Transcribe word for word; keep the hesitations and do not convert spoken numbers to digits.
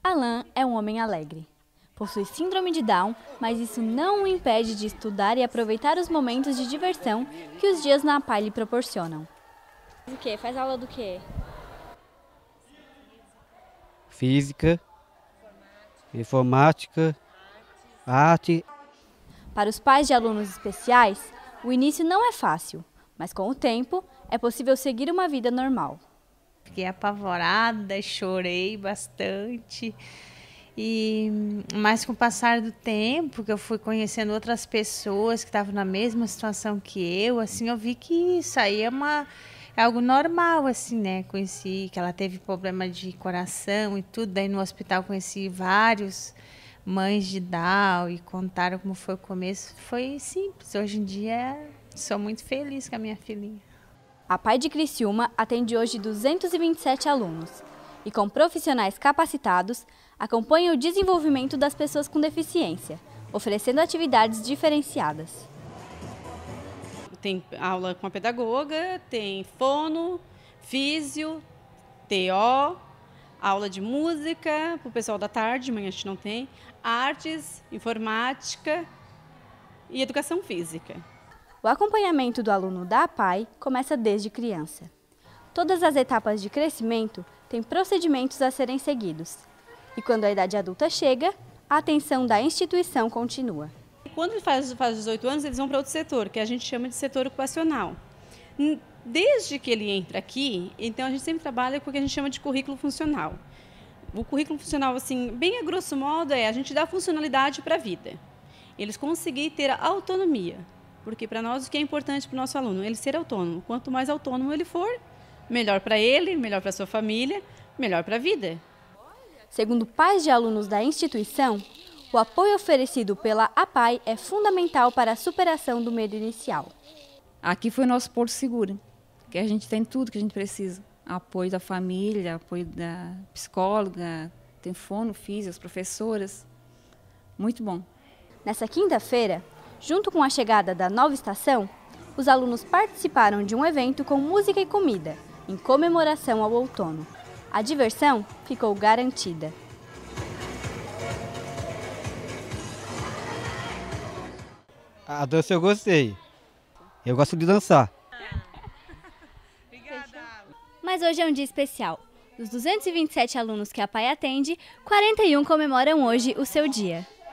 Alan é um homem alegre. Possui síndrome de Down, mas isso não o impede de estudar e aproveitar os momentos de diversão que os dias na APAE lhe proporcionam. O quê? Faz aula do quê? Física, informática, arte. Para os pais de alunos especiais, o início não é fácil, mas com o tempo é possível seguir uma vida normal. Fiquei apavorada, chorei bastante. E, mas com o passar do tempo, que eu fui conhecendo outras pessoas que estavam na mesma situação que eu, assim, eu vi que isso aí é, uma, é algo normal, assim, né? Conheci que ela teve problema de coração e tudo, daí no hospital conheci vários mães de Down e contaram como foi o começo. Foi simples, hoje em dia sou muito feliz com a minha filhinha. A APAE de Criciúma atende hoje duzentos e vinte e sete alunos e, com profissionais capacitados, acompanha o desenvolvimento das pessoas com deficiência, oferecendo atividades diferenciadas. Tem aula com a pedagoga, tem fono, físio, T O, aula de música para o pessoal da tarde, de manhã a gente não tem, artes, informática e educação física. O acompanhamento do aluno da APAE começa desde criança. Todas as etapas de crescimento têm procedimentos a serem seguidos. E quando a idade adulta chega, a atenção da instituição continua. Quando ele faz, faz dezoito anos, eles vão para outro setor, que a gente chama de setor ocupacional. Desde que ele entra aqui, então a gente sempre trabalha com o que a gente chama de currículo funcional. O currículo funcional, assim, bem a grosso modo, é a gente dar funcionalidade para a vida. Eles conseguirem ter a autonomia. Porque para nós o que é importante para o nosso aluno? Ele ser autônomo. Quanto mais autônomo ele for, melhor para ele, melhor para a sua família, melhor para a vida. Segundo pais de alunos da instituição, o apoio oferecido pela APAE é fundamental para a superação do medo inicial. Aqui foi o nosso porto seguro, que a gente tem tudo que a gente precisa. Apoio da família, apoio da psicóloga, tem fono, físio, as professoras. Muito bom. Nessa quinta-feira, junto com a chegada da nova estação, os alunos participaram de um evento com música e comida, em comemoração ao outono. A diversão ficou garantida. A dança eu gostei. Eu gosto de dançar. Mas hoje é um dia especial. Dos duzentos e vinte e sete alunos que a APAE atende, quarenta e um comemoram hoje o seu dia.